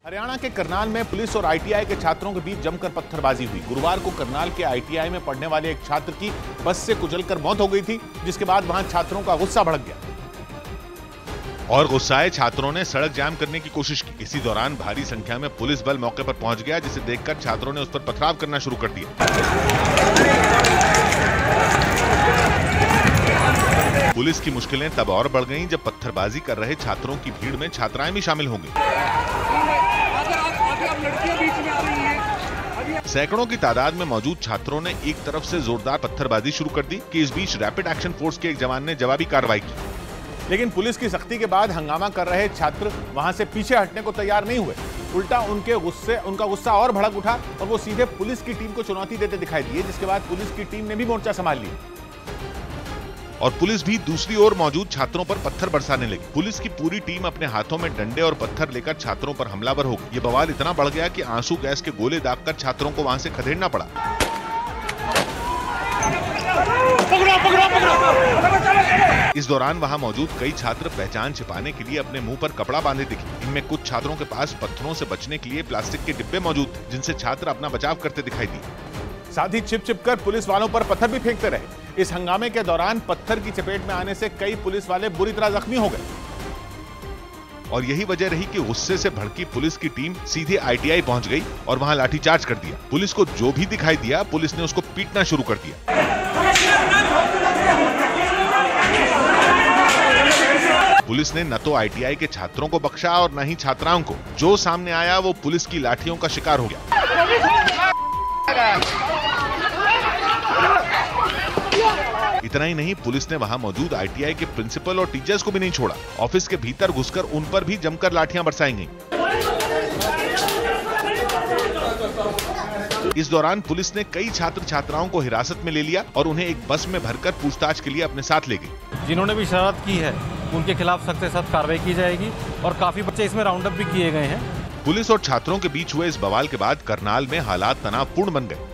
हरियाणा के करनाल में पुलिस और आईटीआई के छात्रों के बीच जमकर पत्थरबाजी हुई। गुरुवार को करनाल के आईटीआई में पढ़ने वाले एक छात्र की बस से कुचलकर मौत हो गई थी, जिसके बाद वहां छात्रों का गुस्सा भड़क गया और गुस्साए छात्रों ने सड़क जाम करने की कोशिश की। इसी दौरान भारी संख्या में पुलिस बल मौके पर पहुंच गया, जिसे देखकर छात्रों ने उस पर पथराव करना शुरू कर दिया। पुलिस की मुश्किलें तब और बढ़ गईं जब पत्थरबाजी कर रहे छात्रों की भीड़ में छात्राएं भी शामिल हो गईं। सैकड़ों की तादाद में मौजूद छात्रों ने एक तरफ से जोरदार पत्थरबाजी शुरू कर दी कि इस बीच रैपिड एक्शन फोर्स के एक जवान ने जवाबी कार्रवाई की, लेकिन पुलिस की सख्ती के बाद हंगामा कर रहे छात्र वहां से पीछे हटने को तैयार नहीं हुए। उल्टा उनका गुस्सा और भड़क उठा और वो सीधे पुलिस की टीम को चुनौती देते दिखाई दिए, जिसके बाद पुलिस की टीम ने भी मोर्चा संभाल लिया और पुलिस भी दूसरी ओर मौजूद छात्रों पर पत्थर बरसाने लगी। पुलिस की पूरी टीम अपने हाथों में डंडे और पत्थर लेकर छात्रों पर हमलावर हो गई। ये बवाल इतना बढ़ गया कि आंसू गैस के गोले दागकर छात्रों को वहां से खदेड़ना पड़ा। इस दौरान वहां मौजूद कई छात्र पहचान छिपाने के लिए अपने मुंह पर कपड़ा बांधे दिखे। इनमें कुछ छात्रों के पास पत्थरों से बचने के लिए प्लास्टिक के डिब्बे मौजूद थे, जिनसे छात्र अपना बचाव करते दिखाई दिए। साथ ही छिप कर पुलिस वालों पर पत्थर भी फेंकते रहे। इस हंगामे के दौरान पत्थर की चपेट में आने से कई पुलिस वाले बुरी तरह जख्मी हो गए और यही वजह रही कि गुस्से से भड़की पुलिस की टीम सीधे आईटीआई पहुंच गई और वहां लाठीचार्ज कर दिया। पुलिस को जो भी दिखाई दिया, पुलिस ने उसको पीटना शुरू कर दिया। पुलिस ने न तो आईटीआई के छात्रों को बख्शा और न ही छात्राओं को। जो सामने आया वो पुलिस की लाठियों का शिकार हो गया। इतना ही नहीं, पुलिस ने वहां मौजूद आईटीआई के प्रिंसिपल और टीचर्स को भी नहीं छोड़ा। ऑफिस के भीतर घुसकर उन पर भी जमकर लाठियां बरसाई गईं। इस दौरान पुलिस ने कई छात्र छात्राओं को हिरासत में ले लिया और उन्हें एक बस में भरकर पूछताछ के लिए अपने साथ ले गई। जिन्होंने भी शरारत की है उनके खिलाफ सख्त से सख्त कार्रवाई की जाएगी और काफी बच्चे इसमें राउंड अप भी किए गए हैं। पुलिस और छात्रों के बीच हुए इस बवाल के बाद करनाल में हालात तनावपूर्ण बन गए।